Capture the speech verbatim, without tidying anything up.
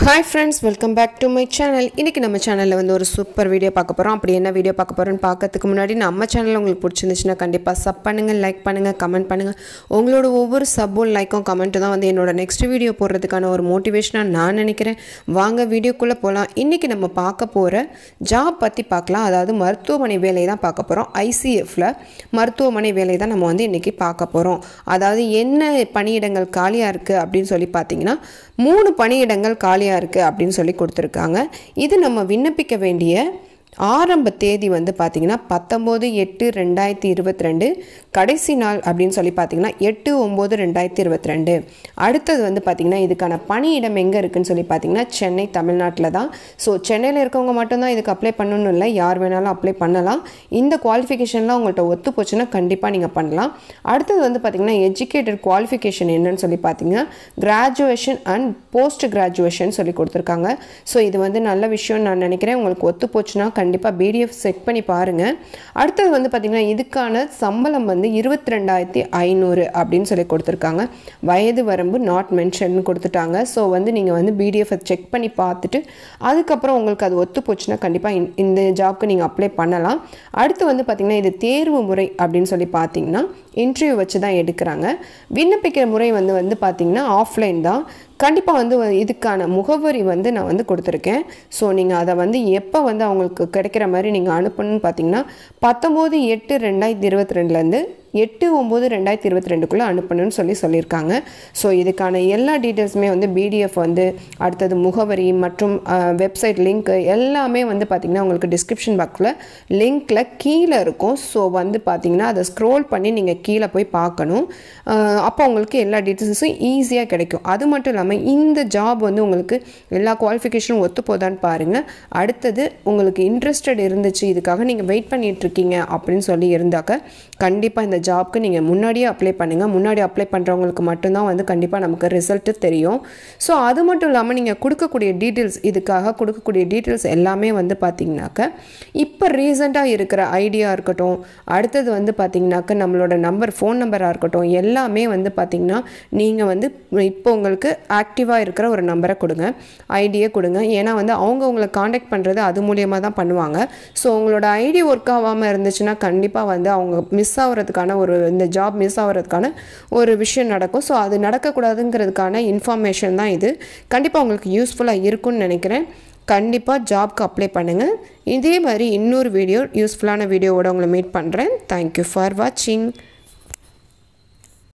Hi friends, welcome back to my channel. இன்னைக்கு நம்ம சேனல்ல வந்து ஒரு சூப்பர் வீடியோ பார்க்க போறோம். அப்படி என்ன வீடியோ பார்க்க போறோம்னு பார்க்கிறதுக்கு முன்னாடி நம்ம சேனல் உங்களுக்கு பிடிச்சிருந்துச்சுனா கண்டிப்பா சப் பண்ணுங்க, லைக் பண்ணுங்க, கமெண்ட் பண்ணுங்க. உங்களோட ஒவ்வொரு சப்பும் லைக்கும் கமெண்ட்டும் தான் வந்து என்னோட நெக்ஸ்ட் வீடியோ போடுறதுக்கான ஒரு மோட்டிவேஷனா நான் நினைக்கிறேன். வாங்க வீடியோக்குள்ள போலாம். இன்னைக்கு நம்ம பார்க்க போற ஜாப் பத்தி பார்க்கலாம். அதாவது மருத்துவமனை வேலை தான் பார்க்க போறோம். I C F ல மருத்துவமனை வேலை தான் நம்ம வந்து இன்னைக்கு பார்க்க போறோம். அதாவது என்ன பணியிடங்கள் காலியா இருக்கு அப்படினு சொல்லி பாத்தீங்கன்னா மூணு பணியிடங்கள் காலியா இருக்கு அப்படினு சொல்லி கொடுத்திருக்காங்க. இது நம்ம விண்ணப்பிக்க வேண்டிய ஆரம்ப தேதி வந்து பாத்தீங்கன்னா பத்தொன்பது எட்டு ரெண்டாயிரத்து இருபத்தி ரெண்டு, கடைசி நாள் அப்படினு சொல்லி பாத்தீங்கன்னா எட்டு ஒன்பது ரெண்டாயிரத்து இருபத்தி ரெண்டு. அடுத்து வந்து பாத்தீங்கன்னா இதுக்கான பணியிடம் எங்க இருக்குன்னு சொல்லி பாத்தீங்கன்னா சென்னை தமிழ்நாட்டுல தான். சோ சென்னையில இருக்கவங்க மட்டும் தான் இதுக்கு அப்ளை பண்ணனும் இல்ல, யார் வேணாலும் அப்ளை பண்ணலாம். இந்த குவாலிஃபிகேஷன்லாம் உங்கள்ட்ட ஒத்து போச்சுனா கண்டிப்பா நீங்க பண்ணலாம். அடுத்து வந்து பாத்தீங்கன்னா எஜுகேட்டட் குவாலிஃபிகேஷன் என்னன்னு சொல்லி பாத்தீங்கன்னா கிராஜுவேஷன் அண்ட் போஸ்ட் கிராஜுவேஷன் சொல்லி கொடுத்திருக்காங்க. சோ இது வந்து நல்ல விஷயம் நான் நினைக்கிறேன். உங்களுக்கு ஒத்து போச்சுனா கண்டிப்பா B D F செக் பண்ணி பாருங்க. அடுத்து வந்து பாத்தீங்கன்னா இதுக்கான சம்பளம் வந்து இருபத்தி ரெண்டாயிரத்து ஐநூறு அப்படினு சொல்லி கொடுத்திருக்காங்க. வயது வரம்பு நாட் மென்ஷன் கொடுத்துட்டாங்க. சோ வந்து நீங்க வந்து B D F செக் பண்ணி பார்த்துட்டு அதுக்கு அப்புறம் உங்களுக்கு அது ஒத்து போச்சுனா கண்டிப்பா இந்த ஜாப்க்கு நீங்க அப்ளை பண்ணலாம். அடுத்து வந்து பாத்தீங்கன்னா இது தேர்வு முறை அப்படினு சொல்லி பாத்தீங்கன்னா இன்டர்வியூ வச்சு தான் எடுக்கறாங்க. விண்ணப்பிக்கிற முறை வந்து வந்து பாத்தீங்கன்னா ஆஃப்லைன் தான். கண்டிப்பா வந்து இதுக்கான முகவரி வந்து நான் வந்து கொடுத்திருக்கேன். சோ நீங்க அத வந்து எப்ப வந்து உங்களுக்கு கிடைக்கிற மாதிரி நீங்க அனுப்பணும்னு பாத்தீங்கன்னா பத்தொன்பது எட்டு ரெண்டாயிரத்து இருபத்தி ரெண்டு ல இருந்து எட்டு ஒன்பது ரெண்டாயிரத்து இருபத்தி ரெண்டு குள்ள அனுப்பணும்னு சொல்லி சொல்லிருக்காங்க. சோ இதுக்கான எல்லா டீடைல்ஸ்மே வந்து B D F வந்து அடுத்து முகவரி மற்றும் வெப்சைட் லிங்க் எல்லாமே வந்து பாத்தீங்கன்னா உங்களுக்கு டிஸ்கிரிப்ஷன் பாக்ஸ்ல லிங்க்ல கீழ இருக்கும். சோ வந்து பாத்தீங்கன்னா அத ஸ்க்ரோல் பண்ணி நீங்க கீழ போய் பார்க்கணும். அப்ப உங்களுக்கு எல்லா டீடைல்ஸும் ஈஸியா கிடைக்கும். அது மட்டும் இல்லாம இந்த ஜாப் வந்து உங்களுக்கு எல்லா குவாலிஃபிகேஷனும் ஒத்து போதான்னு பாருங்க. அடுத்து உங்களுக்கு இன்ட்ரஸ்டட் இருந்துச்சு, இதுக்காக நீங்க வெயிட் பண்ணிட்டு இருக்கீங்க அப்படினு சொல்லி இருந்தாக்க கண்டிப்பா இந்த ஜாப்க்கு நீங்க முன்னாடியே அப்ளை பண்ணுங்க. முன்னாடி அப்ளை பண்றவங்களுக்கு மட்டும் தான் வந்து கண்டிப்பா நமக்கு ரிசல்ட் தெரியும். சோ அது மட்டும் இல்லாம நீங்க கொடுக்கக்கூடிய டீடைல்ஸ் இதுக்காக கொடுக்கக்கூடிய டீடைல்ஸ் எல்லாமே வந்து பாத்தீங்கன்னாக்க இப்ப ரீசன்ட்டா இருக்கிற ஐடியா இருக்கட்டும், அடுத்து வந்து பாத்தீங்கன்னாக்க நம்மளோட நம்பர் ஃபோன் நம்பரா இருக்கட்டும் எல்லாமே வந்து பாத்தீங்கன்னா நீங்க வந்து இப்போ உங்களுக்கு ஆக்டிவா இருக்கிற ஒரு நம்பரை கொடுங்க, ஐடியை கொடுங்க. ஏன்னா வந்து அவங்க உங்களை காண்டாக்ட் பண்றது அது மூலமா தான் பண்ணுவாங்க. சோ உங்களோட ஐடி ஒர்க் ஆகாம இருந்துச்சுன்னா கண்டிப்பா வந்து அவங்க மிஸ் ஆவறதுக்கான ஒரு இந்த ஜாப் மிஸ் ஆவறதுக்கான ஒரு விஷயம் நடக்கும். சோ அது நடக்க கூடாதுங்கிறதுக்கான இன்ஃபர்மேஷன் தான் இது. கண்டிப்பா உங்களுக்கு யூஸ்ஃபுல்லா இருக்கும்னு நினைக்கிறேன். கண்டிப்பா ஜாப்க்கு அப்ளை பண்ணுங்க. இதே மாதிரி இன்னொரு வீடியோ யூஸ்ஃபுல்லான வீடியோவோட உங்களை மீட் பண்றேன். Thank you for watching.